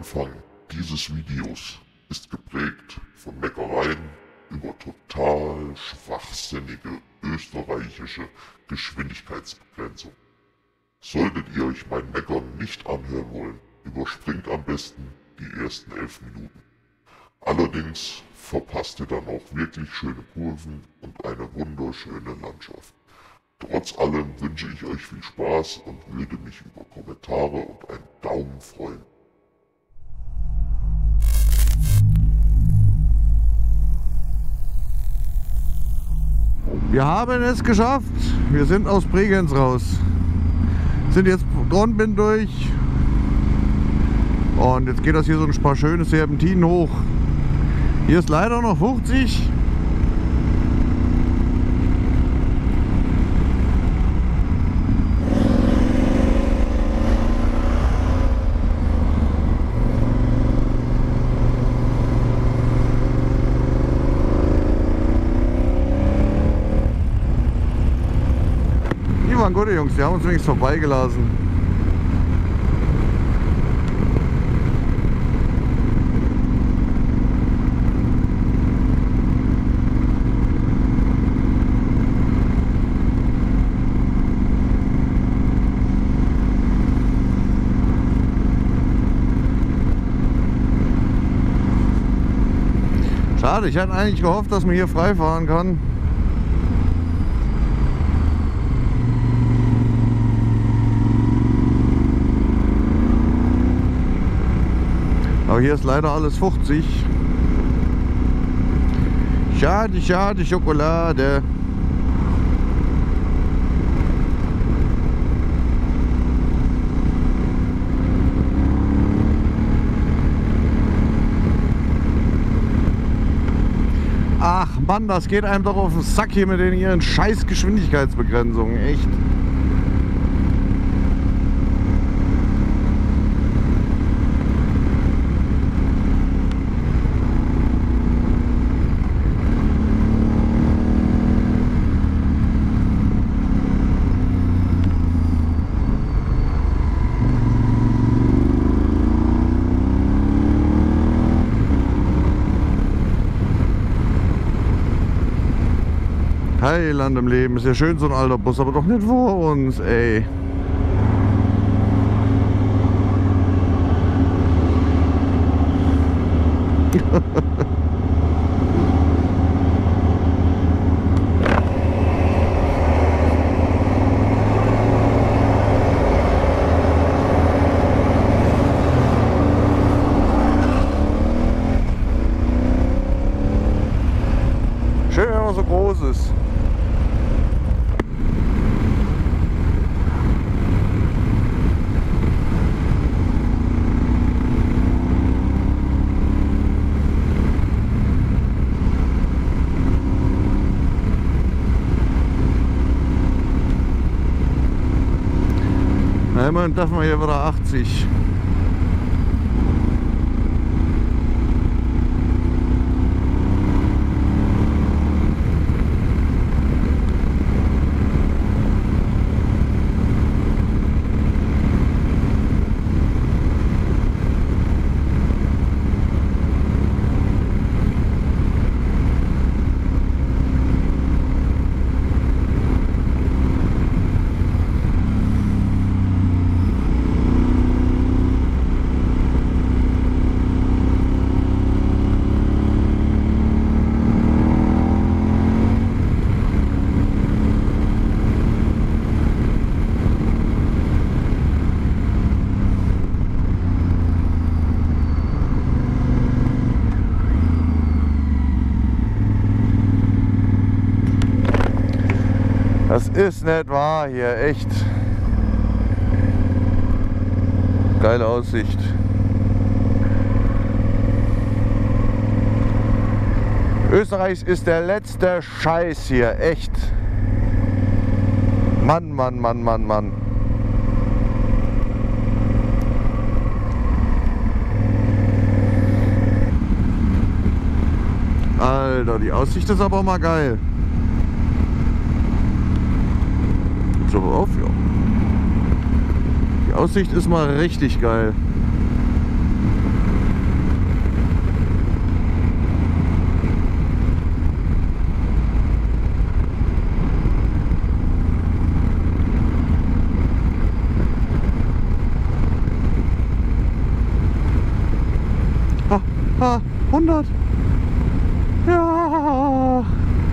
Anfang dieses Videos ist geprägt von Meckereien über total schwachsinnige österreichische Geschwindigkeitsbegrenzung. Solltet ihr euch mein Meckern nicht anhören wollen, überspringt am besten die ersten 11 Minuten. Allerdings verpasst ihr dann auch wirklich schöne Kurven und eine wunderschöne Landschaft. Trotz allem wünsche ich euch viel Spaß und würde mich über Kommentare und einen Daumen freuen. Wir haben es geschafft. Wir sind aus Bregenz raus. Sind jetzt Dornbirn durch. Und jetzt geht das hier so ein paar schöne Serpentinen hoch. Hier ist leider noch 50. Die waren gute Jungs, die haben uns wenigstens vorbeigelassen. Schade, ich hatte eigentlich gehofft, dass man hier frei fahren kann. Aber hier ist leider alles 50. Schade, schade, Schokolade. Ach Mann, das geht einem doch auf den Sack hier mit ihren scheiß Geschwindigkeitsbegrenzungen, echt. Heiland im Leben, ist ja schön so ein alter Bus, aber doch nicht vor uns, ey. Schön, wenn man so groß ist. Na, immerhin darf man hier wieder 80. Das ist nicht wahr hier, echt. Geile Aussicht. Österreich ist der letzte Scheiß hier, echt. Mann, Mann, Mann, Mann, Mann. Alter, die Aussicht ist aber mal geil. Gibt's aber auf, ja. Die Aussicht ist mal richtig geil. Ha, 100. Ja.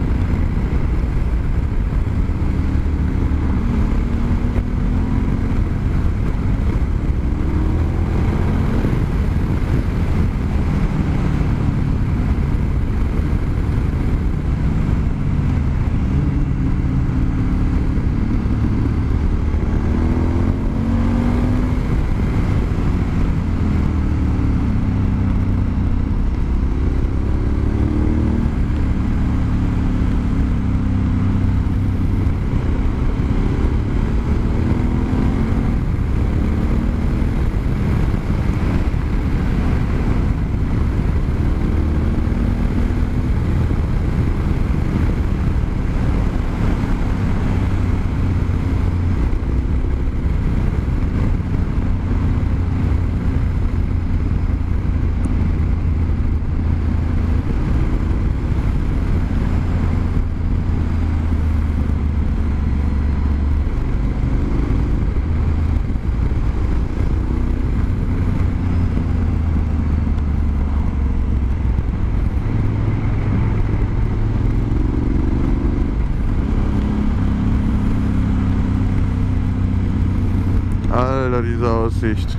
Alter, diese Aussicht.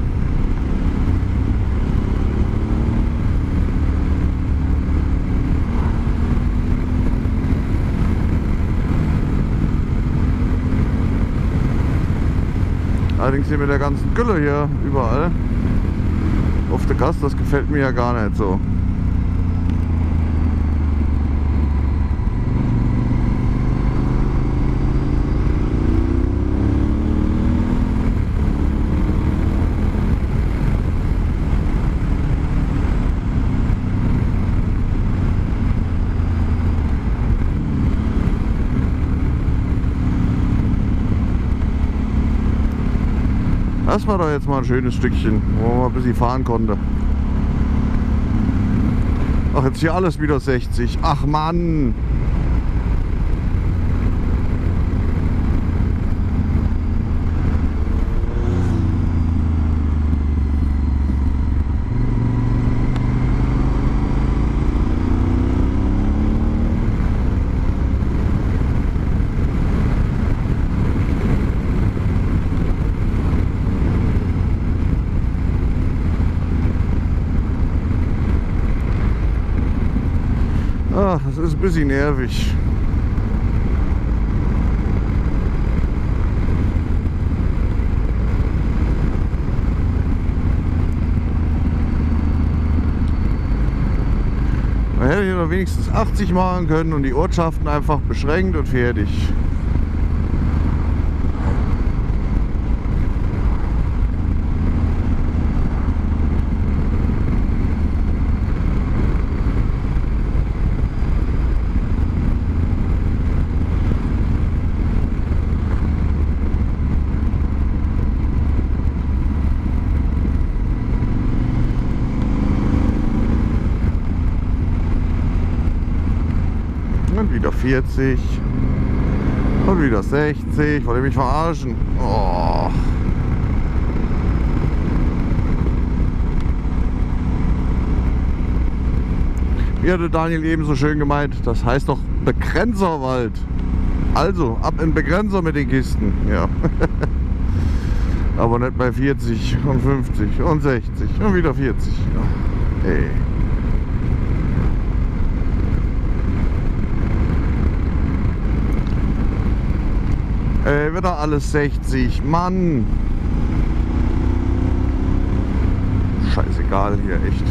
Allerdings hier mit der ganzen Gülle hier überall auf der Gasse, das gefällt mir ja gar nicht so. Das war doch jetzt mal ein schönes Stückchen, wo man ein bisschen fahren konnte. Ach, jetzt hier alles wieder 60. Ach Mann! Ach, das ist ein bisschen nervig. Man hätte hier noch wenigstens 80 machen können und die Ortschaften einfach beschränkt und fertig. Und wieder 40 und wieder 60. Wollt ihr mich verarschen? Oh. Wie hatte Daniel eben so schön gemeint, das heißt doch Begrenzerwald. Also ab in Begrenzer mit den Kisten. Ja. Aber nicht bei 40 und 50 und 60 und wieder 40. Ja. Hey. Wieder alles 60. Mann. Scheißegal hier, echt.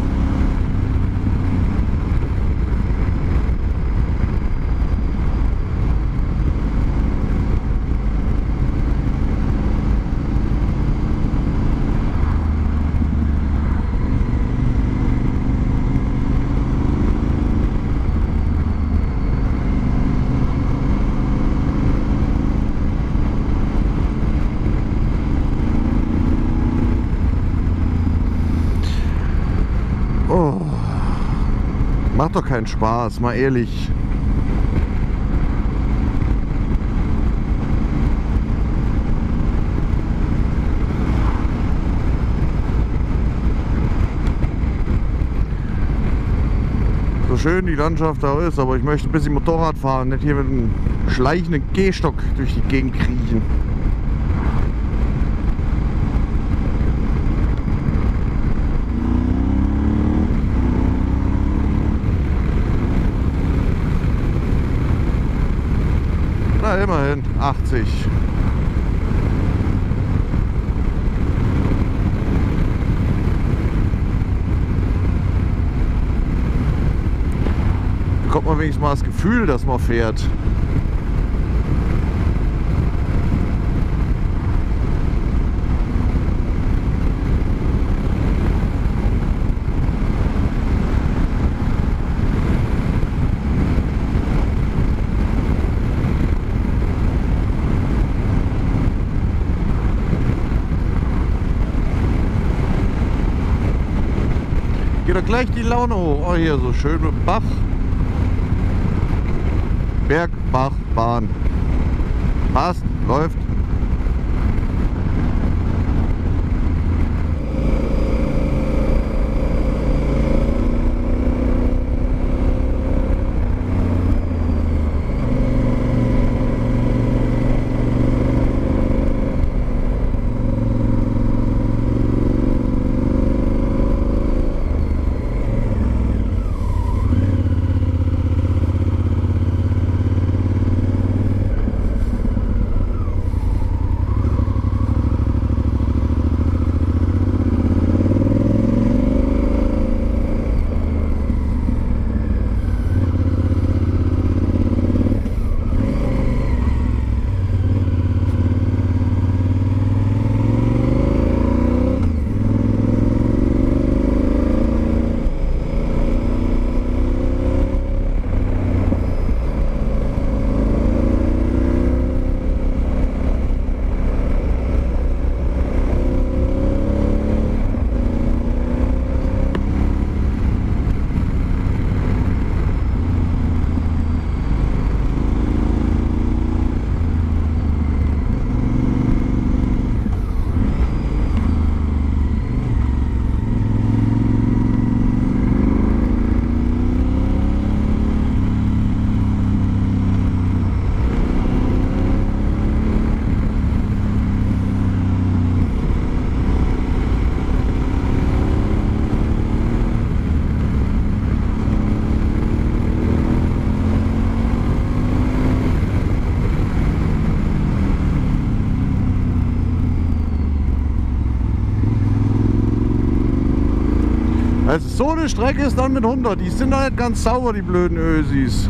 Oh, macht doch keinen Spaß, mal ehrlich. So schön die Landschaft da ist, aber ich möchte ein bisschen Motorrad fahren, nicht hier mit einem schleichenden Gehstock durch die Gegend kriechen. Na, immerhin 80. Bekommt man wenigstens mal das Gefühl, dass man fährt. Geht doch gleich die Laune hoch. Oh, hier so schön mit dem Bach. Berg, Bach, Bahn. Passt, läuft. Also so eine Strecke ist dann mit 100. Die sind doch nicht ganz sauber, die blöden Ösis.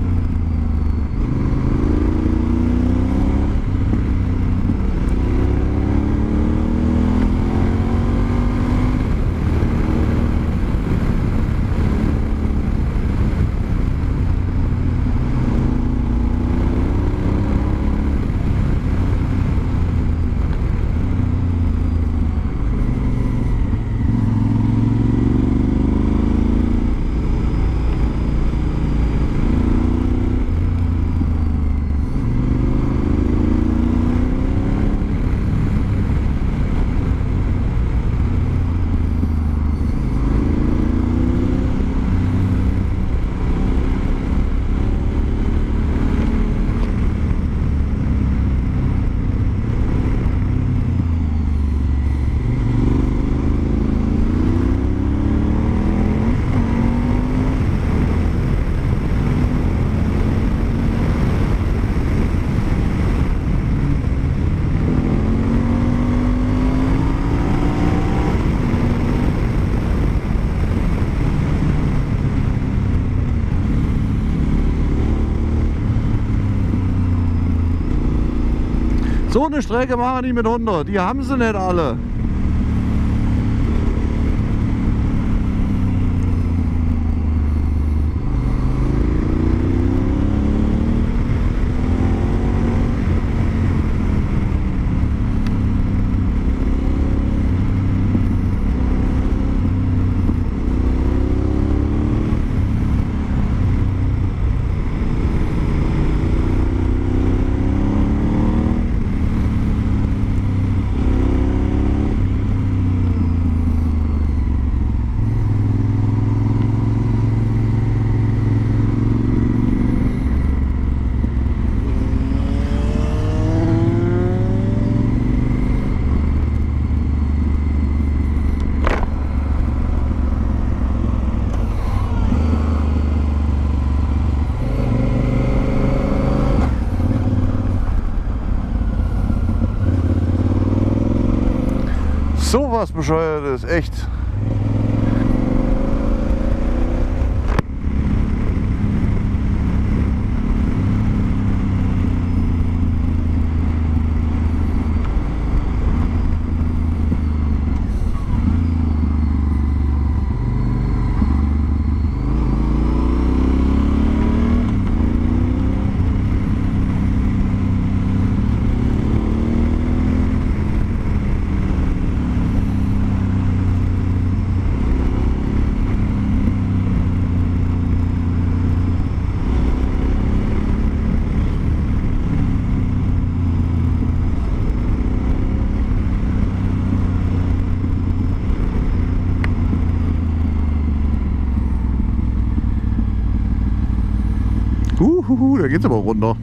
So eine Strecke machen die mit 100. Die haben sie nicht alle. was Bescheuertes, echt. Da geht's aber runter.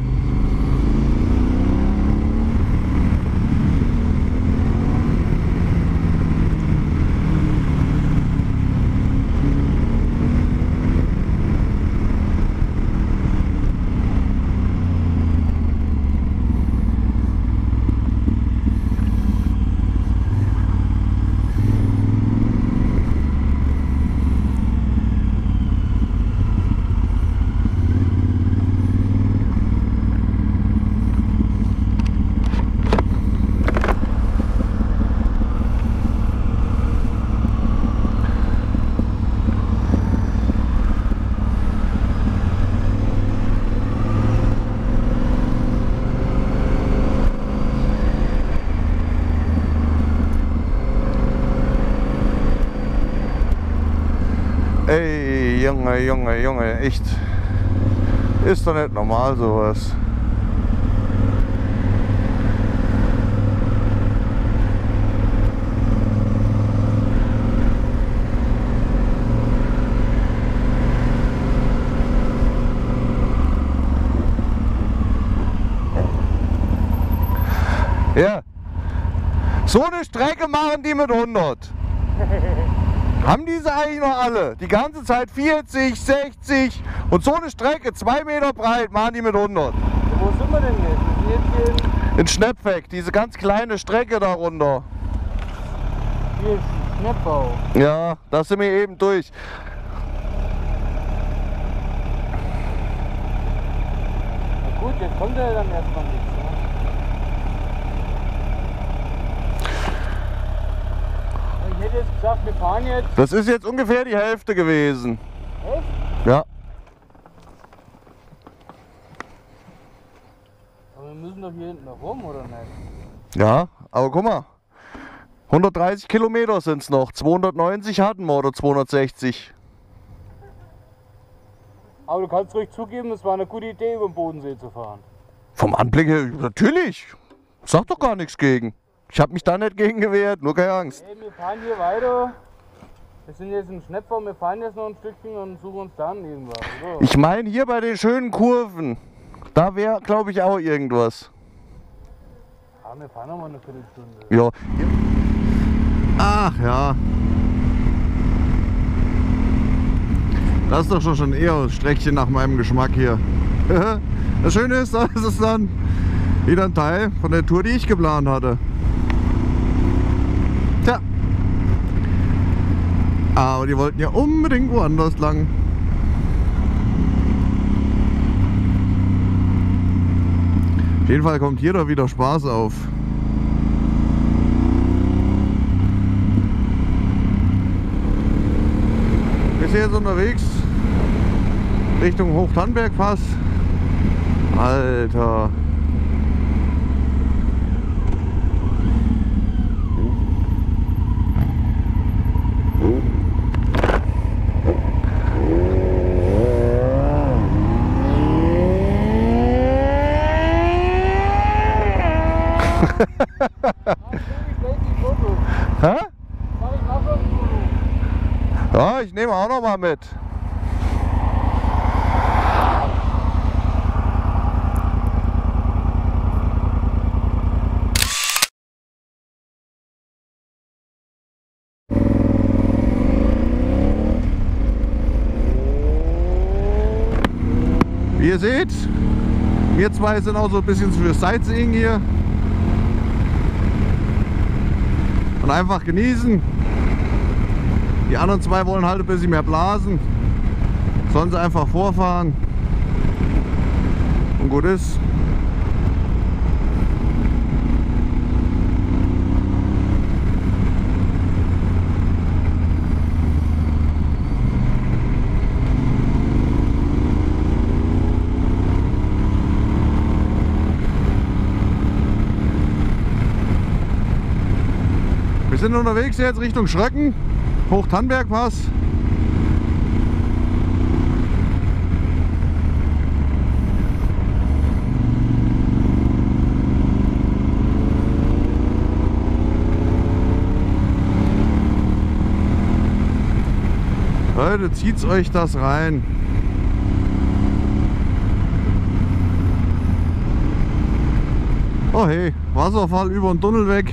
Ey, Junge, echt. Ist doch nicht normal sowas. Ja. So eine Strecke machen die mit 100. Haben diese eigentlich noch alle? Die ganze Zeit 40, 60 und so eine Strecke, 2 Meter breit, machen die mit 100. Wo sind wir denn jetzt? Wir sind jetzt In Schnepfeck, diese ganz kleine Strecke da runter. hier ist Schneppbau. Ja, da sind wir eben durch. Na gut, jetzt kommt ja dann erstmal nichts. Ne? Ich hätte jetzt gesagt, wir fahren jetzt. Das ist jetzt ungefähr die Hälfte gewesen. Echt? Ja. Aber wir müssen doch hier hinten noch rum, oder nicht? Ja, aber guck mal. 130 Kilometer sind es noch. 290 hatten wir oder 260. Aber du kannst ruhig zugeben, es war eine gute Idee, über den Bodensee zu fahren. Vom Anblick her, natürlich. Sag doch gar nichts gegen. Ich habe mich da nicht gegen gewehrt, nur keine Angst. Hey, wir fahren hier weiter. Wir sind jetzt im Schneppbau, wir fahren jetzt noch ein Stückchen und suchen uns dann irgendwas. Oder? Ich meine hier bei den schönen Kurven. Da wäre, glaube ich, auch irgendwas. Ja, wir fahren noch mal eine Viertelstunde. Ja. Ach ja. Das ist doch schon eher ein Streckchen nach meinem Geschmack hier. Das Schöne ist, das ist dann wieder ein Teil von der Tour, die ich geplant hatte. Tja. Aber die wollten ja unbedingt woanders lang. Auf jeden Fall kommt hier doch wieder Spaß auf. Wir sind jetzt unterwegs Richtung Hochtannbergpass. Alter. Hä? Ja, ich nehme auch noch mal mit. Wie ihr seht, wir zwei sind auch so ein bisschen für Sightseeing hier. und einfach genießen. Die anderen zwei wollen halt ein bisschen mehr blasen. Sollen sie einfach vorfahren. Und gut ist. Wir sind unterwegs jetzt Richtung Schröcken, Hochtannbergpass. Leute, zieht's euch das rein. Oh hey, Wasserfall über den Tunnel weg.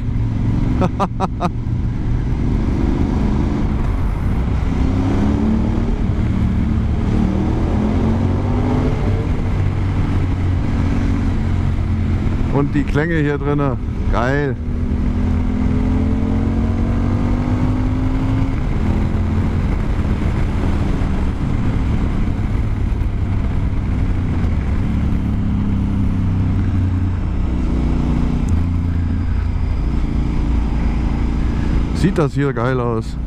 Und die Klänge hier drinnen, geil. Sieht das hier geil aus.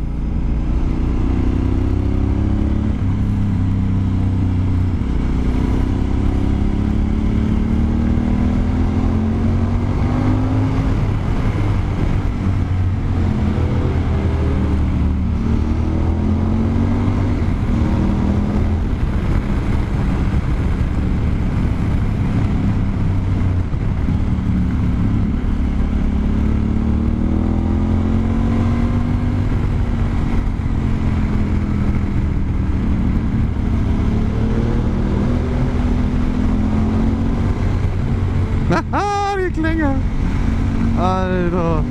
Haha, die Klänge. Alter.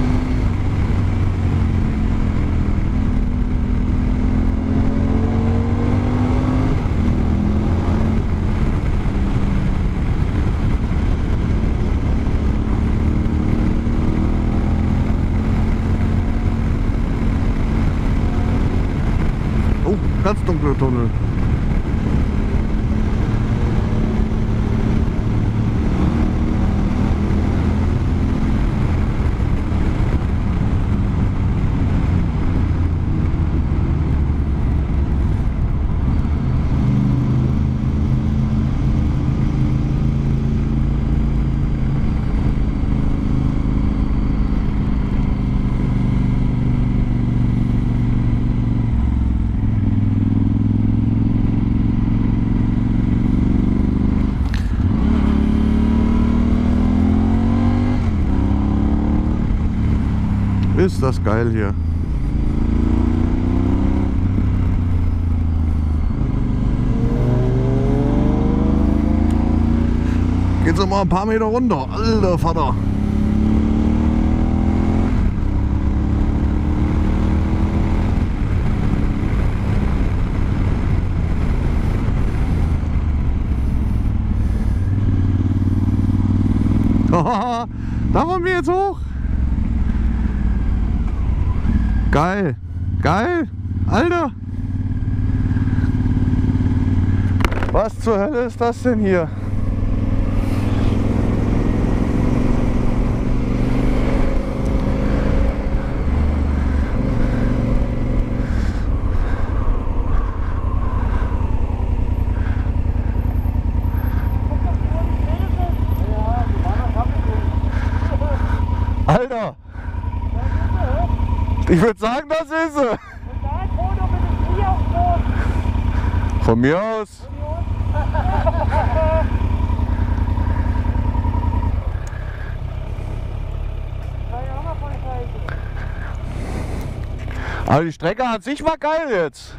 Oh, ganz dunkler Tunnel. Ist das geil hier. Geht's noch mal ein paar Meter runter. Alter Vater. Da wollen wir jetzt hoch. Geil, geil, Alter! Was zur Hölle ist das denn hier? Alter! Ich würde sagen, das ist sie. Und da ein Foto mit dem Knie auf dem Boden. Von mir aus. Aber die Strecke an sich war geil jetzt.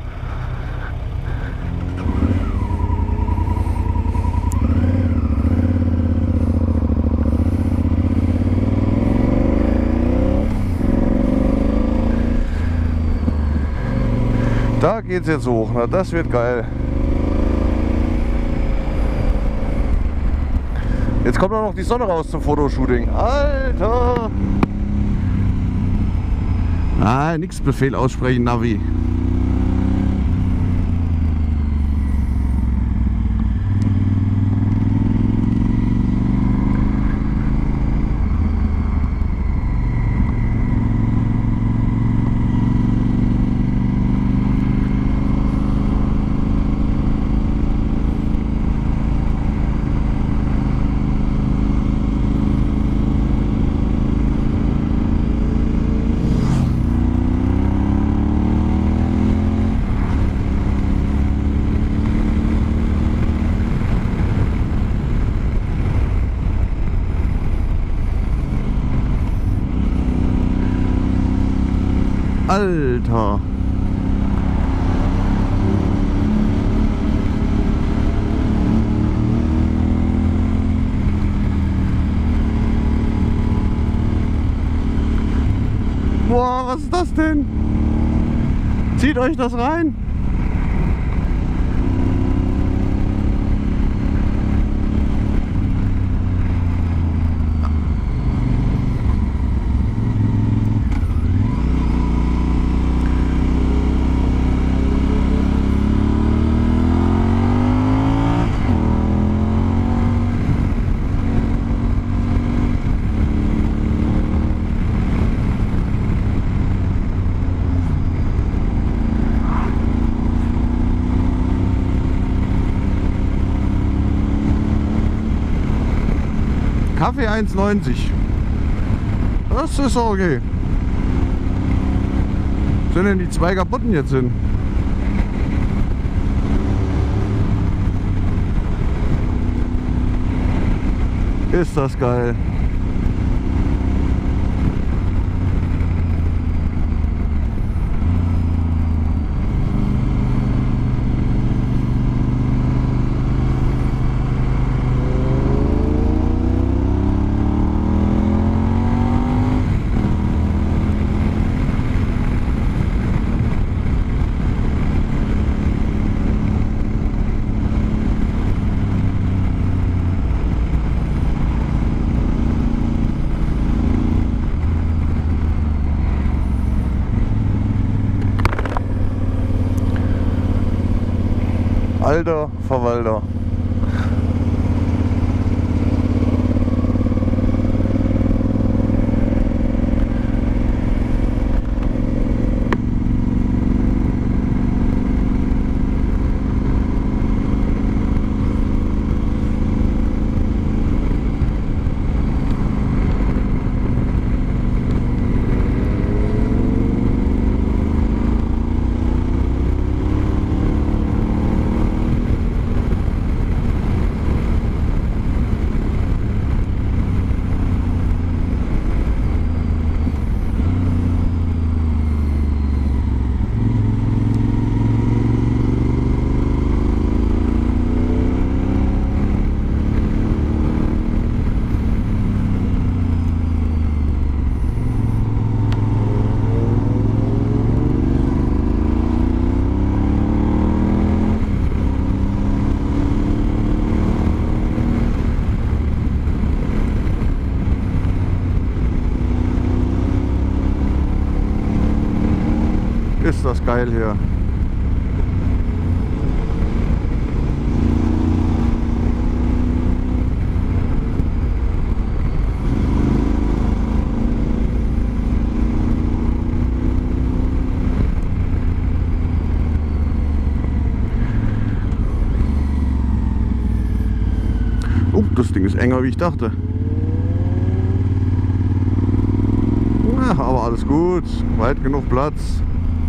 Da geht's jetzt hoch, na das wird geil. Jetzt kommt auch noch die Sonne raus zum Fotoshooting. Alter! Ah, nix Befehl aussprechen, Navi. Alter. Boah, was ist das denn? Zieht euch das rein? Kaffee 1,90. Das ist okay. Sind denn die zwei kaputten jetzt hin? Ist das geil. Alter Verwalter. Ist das geil hier. Das Ding ist enger, wie ich dachte. Ja, aber alles gut. Weit genug Platz.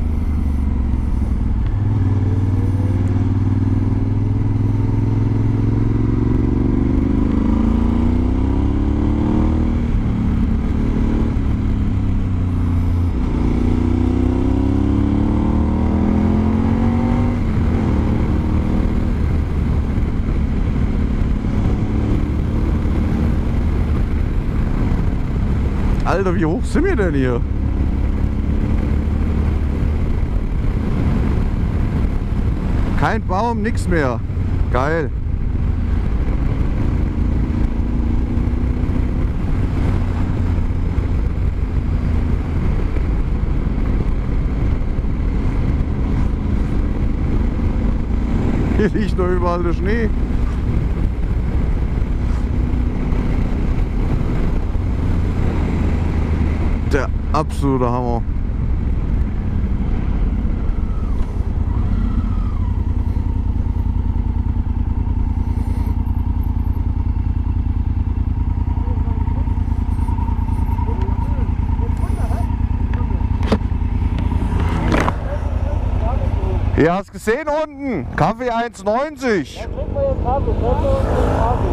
Alter, wie hoch sind wir denn hier? Kein Baum, nix mehr. Geil. Hier liegt noch überall der Schnee. Der absolute Hammer. Ja, hast gesehen unten? Kaffee 1,90. Trinken wir jetzt Kaffee. Treffen wir uns jetzt Kaffee.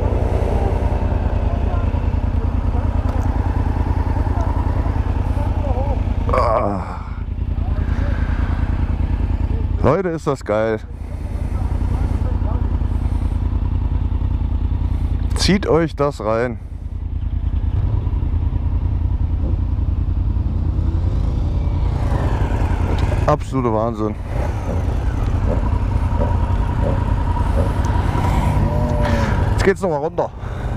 Leute, ist das geil. Zieht euch das rein. Absoluter Wahnsinn. Jetzt geht's noch mal runter.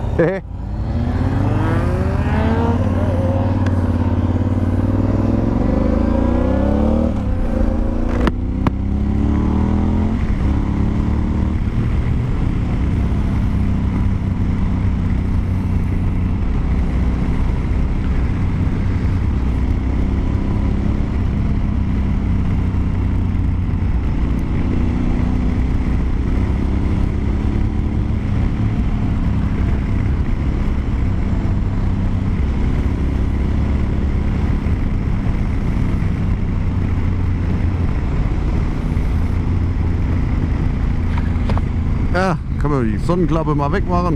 Ja, kann man die Sonnenklappe mal wegmachen.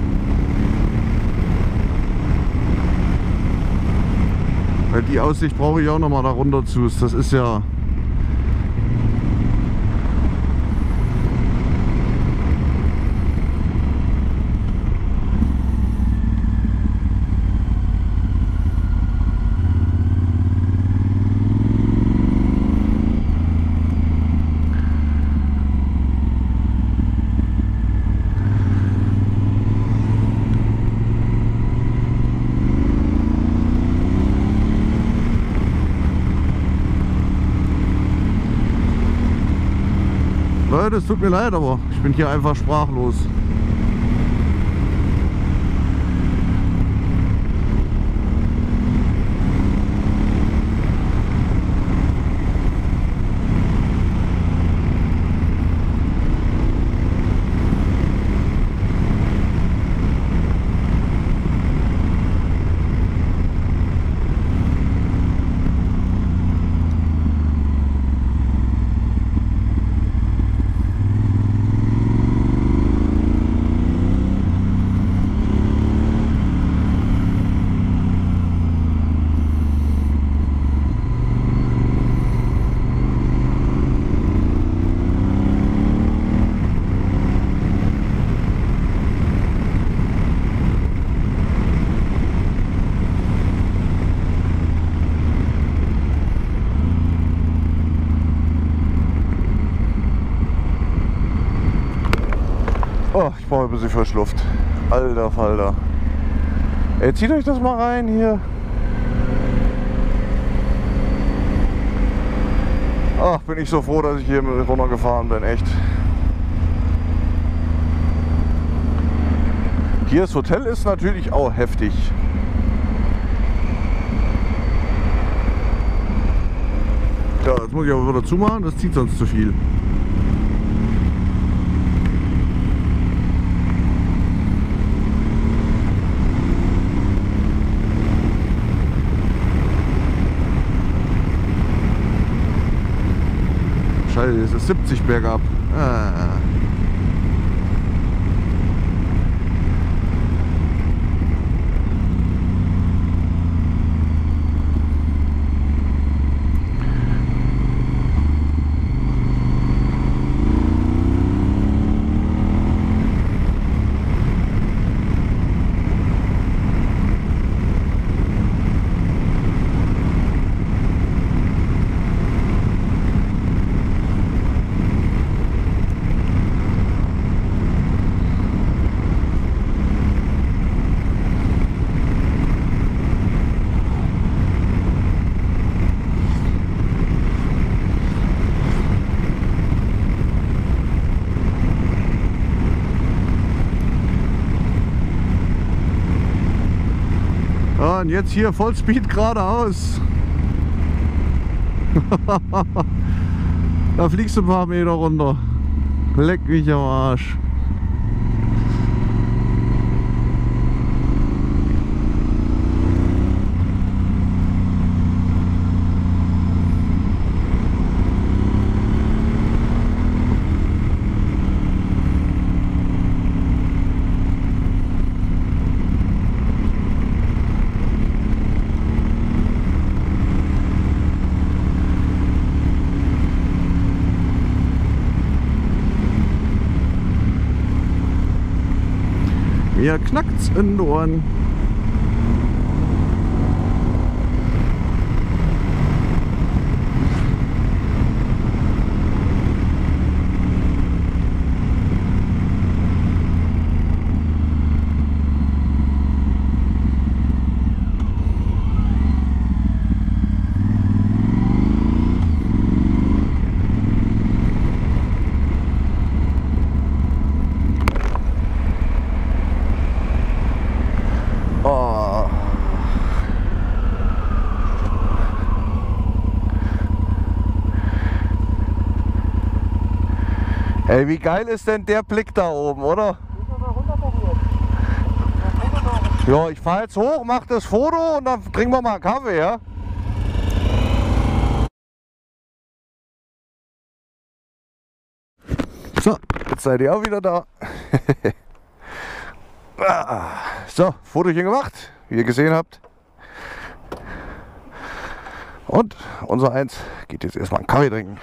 Weil die Aussicht brauche ich auch noch mal da runter zu. Das ist ja... Leute, es tut mir leid, aber ich bin hier einfach sprachlos. Oh, ich brauche ein bisschen Frischluft. Alter Falter. Ey, zieht euch das mal rein hier. Ach, bin ich so froh, dass ich hier runtergefahren bin, echt. Hier das Hotel ist natürlich auch heftig. Ja, jetzt muss ich aber wieder zumachen, das zieht sonst zu viel. Scheiße, es ist 70 bergab. und jetzt hier Vollspeed geradeaus. Da fliegst du ein paar Meter runter. Leck mich am Arsch. Mir knackt's in den Ohren. Ey, wie geil ist denn der Blick da oben, oder? Ja, ich fahre jetzt hoch, mach das Foto und dann trinken wir mal einen Kaffee, ja? So, jetzt seid ihr auch wieder da. So, Fotochen gemacht, wie ihr gesehen habt. Und unser Eins geht jetzt erstmal einen Kaffee trinken.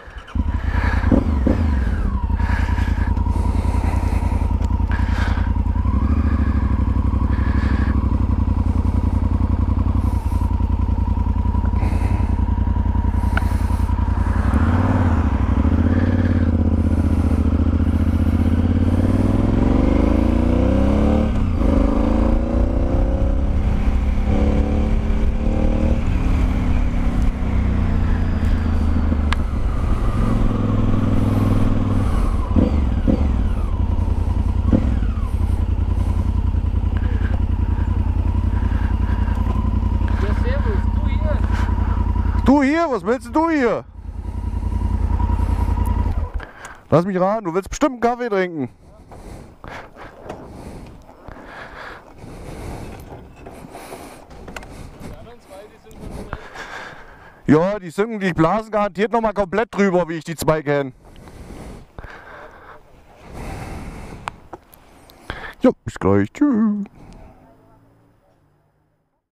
Du hier, was willst du hier? Lass mich raten, du willst bestimmt einen Kaffee trinken. Ja, die blasen garantiert noch mal komplett drüber, wie ich die zwei kenne. Ja, bis gleich. Tschüss.